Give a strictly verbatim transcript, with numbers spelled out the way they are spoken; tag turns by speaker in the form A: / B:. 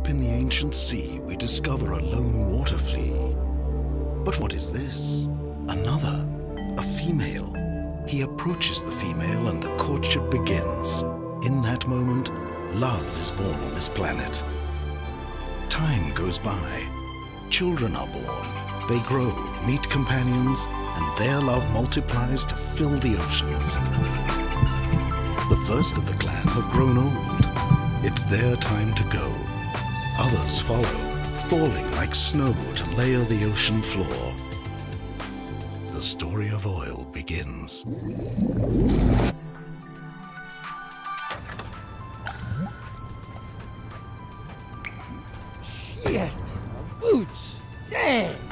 A: Deep in the ancient sea, we discover a lone water flea. But what is this? Another, a female. He approaches the female and the courtship begins. In that moment, love is born on this planet. Time goes by. Children are born. They grow, meet companions, and their love multiplies to fill the oceans. The first of the clan have grown old. It's their time to go. Others follow, falling like snow to layer the ocean floor. The story of oil begins.
B: Yes, boots. Dang.